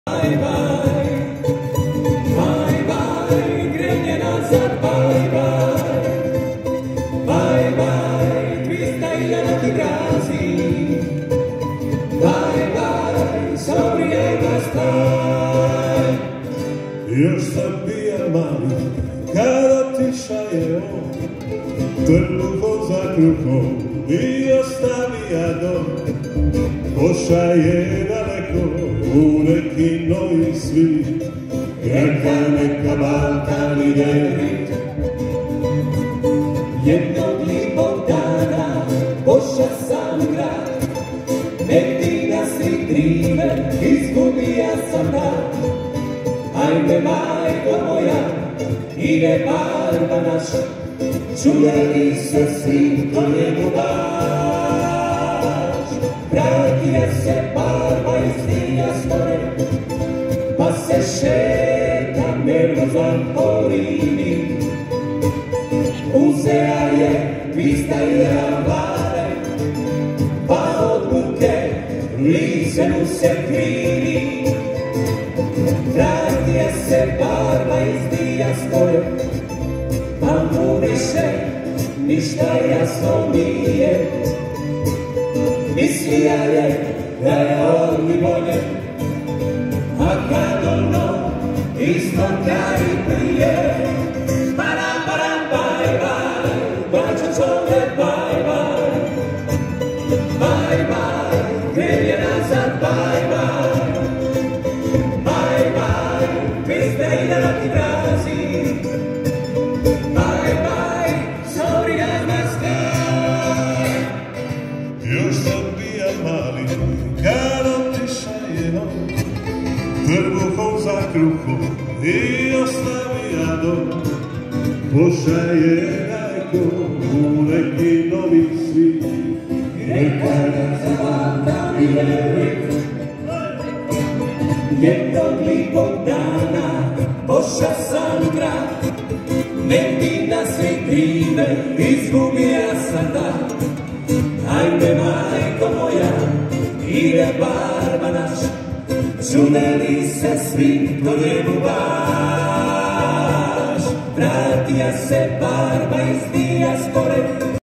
Bye bye, bye bye, grenje nazad, bye bye, bye bye, tvista iljana ti gazi, bye bye, savrije staj. Još sam pijan mali, kada tiša je on, trbuhom za kruhom i ostavija dom. Pošaje daleko u neki novi svit, neka Balkan ide. Jednog lijepog dana poša sam grad, Medina svi drive, izgubija sam dan. Ajme majko moja, ide barba naš, čuvali se svi do njemu baš. Vratije se barba iz dijaspore, pa se šeta nervozan po Rimi. Uzea je tvista i ravare, pa od buke lice mu se krivi. Vratije se barba iz dijaspore, pa mu više ništa jasno nije. Mislija je da je on mi voljen, a kad ono isto kaj prije. Param, param, bye bye, braćo čove, bye bye, bye bye, grenje nazad, bye bye, bye bye, tvista iljana ti gazi, bye bye, savrije staj. Još sam pijan mali, kada tiša je on, trbuhom za kruhom i ostavija dom. Pošaje daleko u neki novi svit, Neka se Balkan ide. Jednog lijepog dana poša sam grad, Medina svi krive, izgubija sam dan. Ajme majko moja, ide barba naš, čudeli se svi do njemu baš. Vratija se barba iz dijaspore,